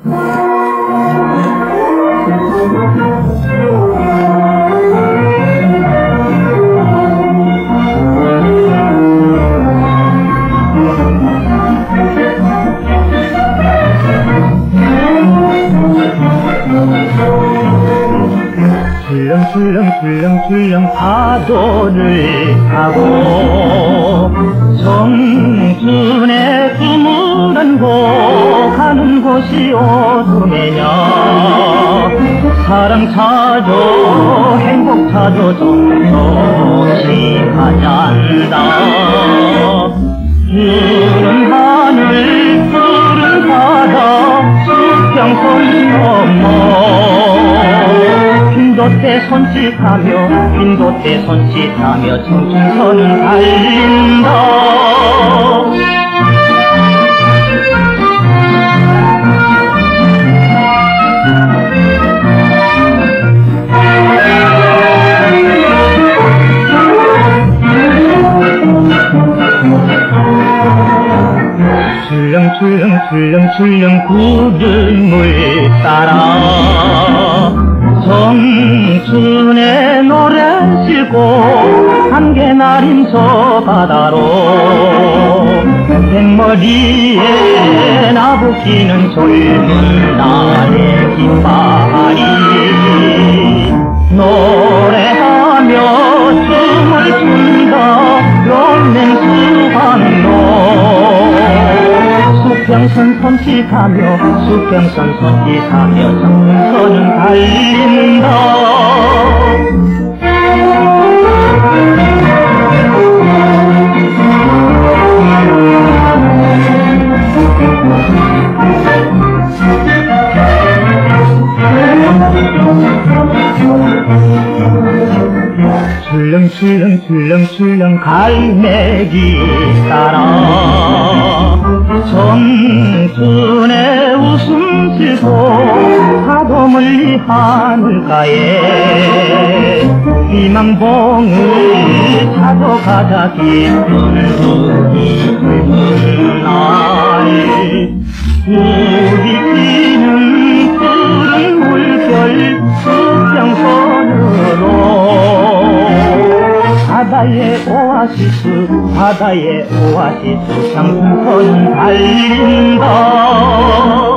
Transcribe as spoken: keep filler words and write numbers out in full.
출렁출렁출렁출렁 파도를 타고 청춘의 꿈은 곳 가는 곳이 어둠이냐. 사랑 찾아 행복 찾아 정신없이 가잔다. 푸른 하늘 푸른 바다 수평선 넘어 빈도대 손짓하며 빈도대 손짓하며 청춘선은 달린다. 출렁출렁 출렁출렁 구름을 따라 청춘의 노래 싣고 한개 날인 저 바다로 백머리에 나부끼는 젊은 날의 깃발이 노래하며 춤을 춘다. 용맹 수학로 수평선 손짓하며 수평선 손짓하며 청춘선은 달린다. 출렁출렁 출렁출렁 갈매기 따라 청춘의 웃음짓고 파도 멀리 하늘가에 희망봉을 찾아가자. 깊은 눈이 붉은 날 부비치는 푸른 물결 수평선으로 바다의 오아시스 바다의 오아시스 청춘선은 달린다.